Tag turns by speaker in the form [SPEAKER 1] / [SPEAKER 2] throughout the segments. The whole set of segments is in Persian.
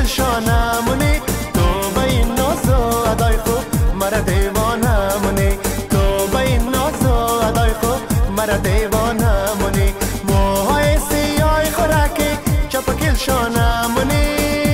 [SPEAKER 1] شانمونی تو با این ناز و ادای خوب مرا دیوانمونی تو با این ناز و ادای خوب مرا دیوانمونی موهای سیاه خوراکی چپکیل شانمونی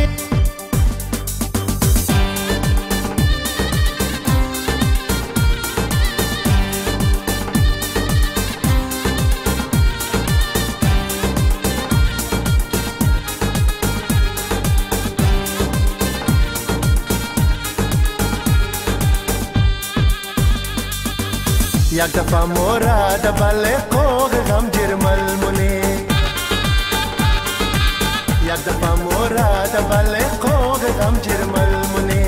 [SPEAKER 1] یک دفعه مورا دبل قوغ غم جرمل مونی یک دفعه مورا دبل قوغ غم جرمل مونی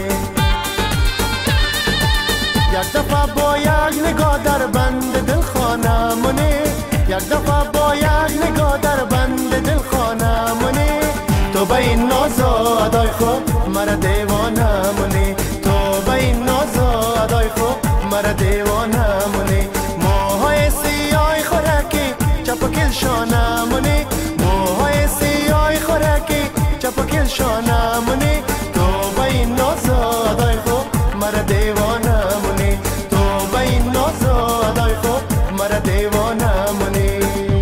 [SPEAKER 1] یک دفعه با یک نگاه در بند دل خانه مونی یک دفعه با یک نگاه در بند دل خانه مونی تو با این ناز و ادای خوب مرا دیوانه مونی تو با این ناز و ادای خوب مرا دیوانه مونی موهای سیاه خوراکی چپکیل شانمونی موهای سیاه خوراکی چپکیل شانمونی تو با این ناز و ادای خوب مرا دیوانه مونی تو با این ناز و ادای خوب مرا دیوانه مونی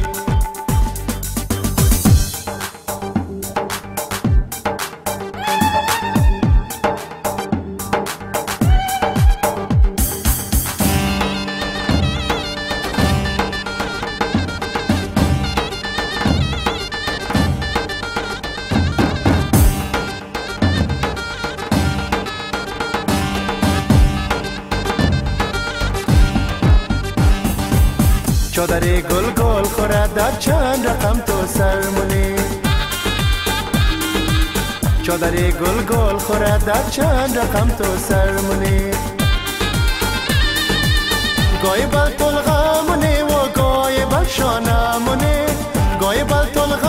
[SPEAKER 1] چادری گل گل خورد در چند رقم تو سرمونی چادری گل گل خورد در چند رقم تو سرمونی گاهی بل طلغمونی و گاهی بل شانمونی گاهی بل طلغمونی